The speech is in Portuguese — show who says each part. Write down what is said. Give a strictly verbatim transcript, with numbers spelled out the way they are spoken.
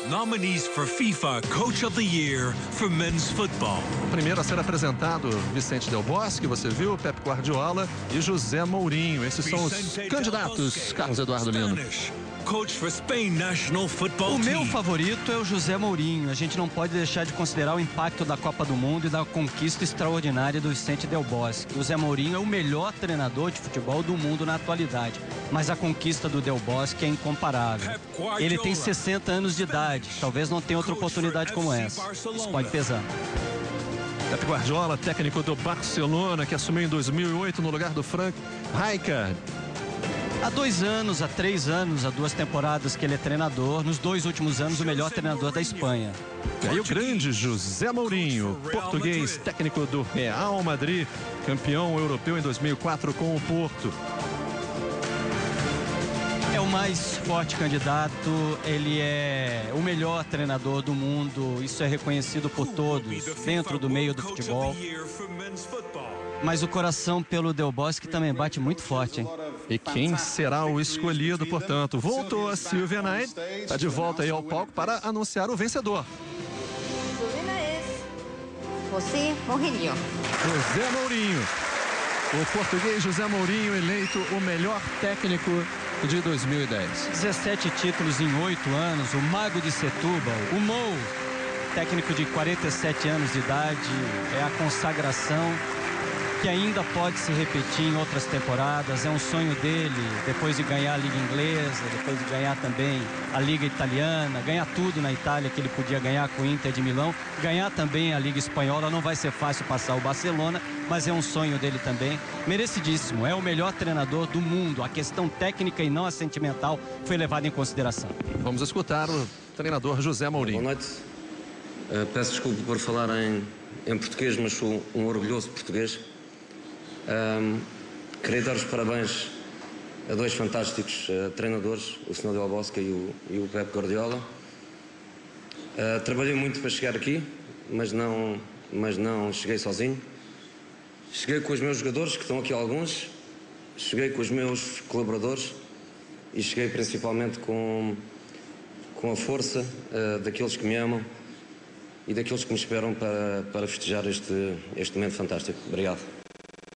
Speaker 1: Nominees for FIFA Coach of the Year for Men's Football.
Speaker 2: Primeiro a ser apresentado, Vicente Del Bosque, você viu, Pep Guardiola e José Mourinho. Esses são os candidatos, Carlos Eduardo Lino.
Speaker 1: Coach for Spain National Football
Speaker 3: O meu
Speaker 1: Team.
Speaker 3: favorito é o José Mourinho. A gente não pode deixar de considerar o impacto da Copa do Mundo e da conquista extraordinária do Vicente Del Bosque. O José Mourinho é o melhor treinador de futebol do mundo na atualidade, mas a conquista do Del Bosque é incomparável. Ele tem sessenta anos de idade, talvez não tenha outra oportunidade como essa. Isso pode pesar.
Speaker 2: Pep Guardiola, técnico do Barcelona, que assumiu em dois mil e oito no lugar do Frank Rijkaard.
Speaker 3: Há dois anos, há três anos, há duas temporadas que ele é treinador. Nos dois últimos anos, o melhor treinador da Espanha.
Speaker 2: E aí o grande José Mourinho, português, técnico do Real Madrid, campeão europeu em dois mil e quatro com o Porto.
Speaker 3: É o mais forte candidato, ele é o melhor treinador do mundo, isso é reconhecido por todos, dentro do meio do futebol. Mas o coração pelo Del Bosque também bate muito forte, hein?
Speaker 2: E quem será o escolhido, portanto? Voltou a Silvia Knight, está de volta aí ao palco para anunciar o vencedor.
Speaker 4: José Mourinho.
Speaker 2: José Mourinho. O português José Mourinho eleito o melhor técnico de dois mil e dez.
Speaker 3: dezessete títulos em oito anos, o mago de Setúbal, o Mou, técnico de quarenta e sete anos de idade, é a consagração que ainda pode se repetir em outras temporadas. É um sonho dele, depois de ganhar a Liga Inglesa, depois de ganhar também a Liga Italiana, ganhar tudo na Itália que ele podia ganhar com o Inter de Milão, ganhar também a Liga Espanhola. Não vai ser fácil passar o Barcelona, mas é um sonho dele também, merecidíssimo. É o melhor treinador do mundo. A questão técnica e não a sentimental foi levada em consideração.
Speaker 2: Vamos escutar o treinador José Mourinho.
Speaker 5: Boa noite. Uh, peço desculpa por falar em, em português, mas sou um orgulhoso português. Um, queria dar os parabéns a dois fantásticos uh, treinadores, o senhor Del Bosque e o, e o Pep Guardiola. Uh, trabalhei muito para chegar aqui, mas não, mas não cheguei sozinho. Cheguei com os meus jogadores, que estão aqui alguns, cheguei com os meus colaboradores e cheguei principalmente com, com a força uh, daqueles que me amam e daqueles que me esperam para, para festejar este, este momento fantástico. Obrigado.